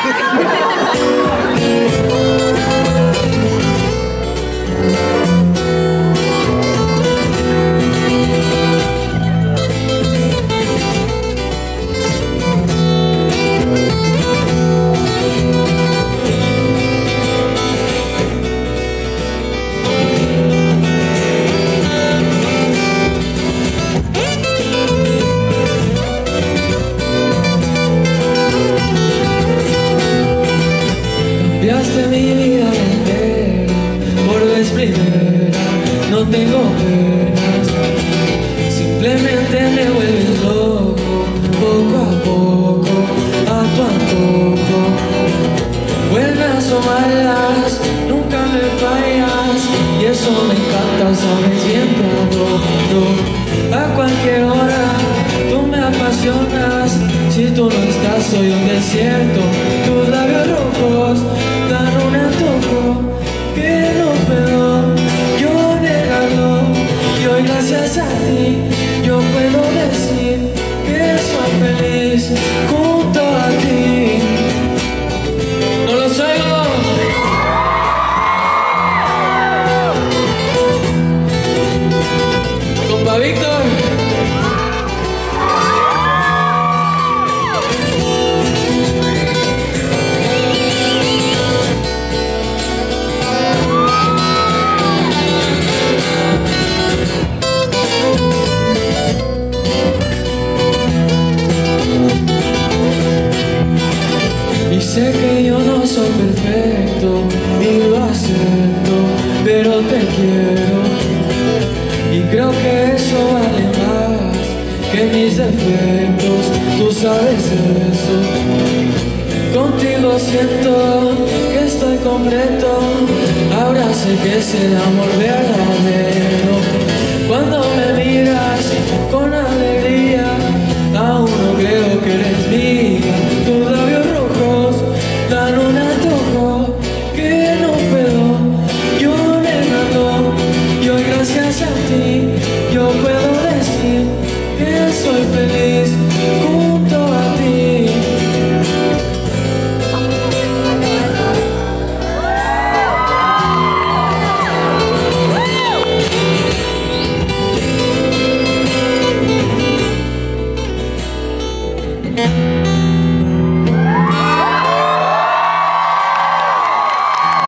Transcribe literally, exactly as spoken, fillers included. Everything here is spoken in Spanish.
Cambiaste mi vida entera, por vez primera, no tengo penas. Simplemente me vuelves loco, poco a poco, a tu antojo. Buenas o malas, nunca me fallas, y eso me encanta, sabes bien todo. A cualquier hora, tú me apasionas, si tú no estás soy un desierto. Tus labios rojos dan un antojo que no puedo yo negarlo, y hoy gracias a ti yo puedo decir que soy feliz junto a ti. ¡No los oigo! ¡Compa Víctor! Y sé que yo no soy perfecto y lo acepto, pero te quiero y creo que eso vale más que mis defectos, tú sabes eso. Contigo siento que estoy completo, ahora sé que es el amor verdadero. Cuando